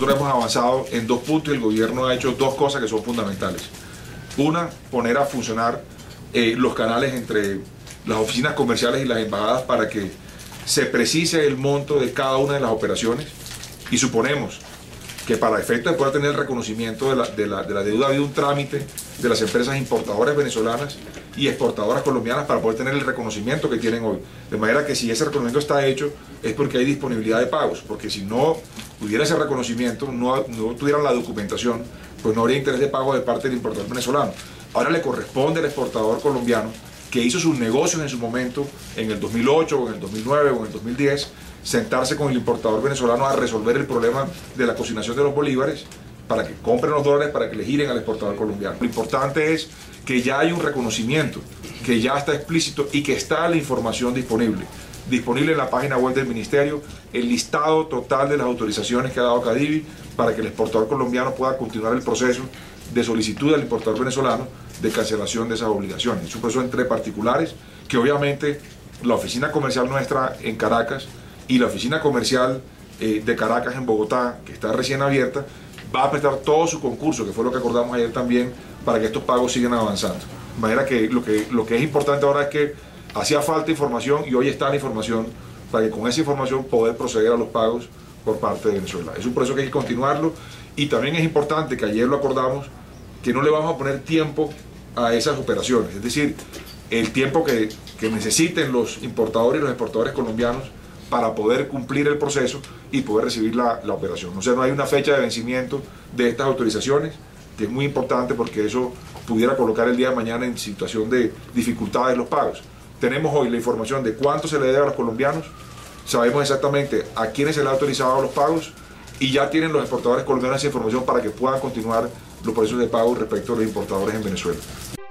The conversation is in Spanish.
nosotros hemos avanzado en 2 puntos y el gobierno ha hecho 2 cosas que son fundamentales. Una, poner a funcionar los canales entre las oficinas comerciales y las embajadas para que se precise el monto de cada una de las operaciones, y suponemos que para efecto de poder tener el reconocimiento de la deuda ha habido un trámite de las empresas importadoras venezolanas y exportadoras colombianas para poder tener el reconocimiento que tienen hoy. De manera que si ese reconocimiento está hecho es porque hay disponibilidad de pagos, porque si no hubiera ese reconocimiento, no tuvieran la documentación, pues no habría interés de pago de parte del importador venezolano. Ahora le corresponde al exportador colombiano, que hizo sus negocios en su momento, en el 2008, o en el 2009, o en el 2010, sentarse con el importador venezolano a resolver el problema de la consignación de los bolívares, para que compren los dólares, para que le giren al exportador colombiano. Lo importante es que ya hay un reconocimiento, que ya está explícito y que está la información disponible en la página web del Ministerio, el listado total de las autorizaciones que ha dado Cadivi para que el exportador colombiano pueda continuar el proceso de solicitud al importador venezolano de cancelación de esas obligaciones. Es un proceso entre particulares que obviamente la oficina comercial nuestra en Caracas y la oficina comercial de Caracas en Bogotá, que está recién abierta, va a prestar todo su concurso, que fue lo que acordamos ayer también, para que estos pagos sigan avanzando. De manera que lo que es importante ahora es que hacía falta información y hoy está la información para que con esa información poder proceder a los pagos por parte de Venezuela. Es un proceso que hay que continuarlo, y también es importante, que ayer lo acordamos, que no le vamos a poner tiempo a esas operaciones, es decir, el tiempo que necesiten los importadores y los exportadores colombianos para poder cumplir el proceso y poder recibir la operación. O sea, no hay una fecha de vencimiento de estas autorizaciones, que es muy importante porque eso pudiera colocar el día de mañana en situación de dificultades los pagos. Tenemos hoy la información de cuánto se le debe a los colombianos, sabemos exactamente a quiénes se le ha autorizado los pagos, y ya tienen los exportadores colombianos esa información para que puedan continuar los procesos de pago respecto a los importadores en Venezuela.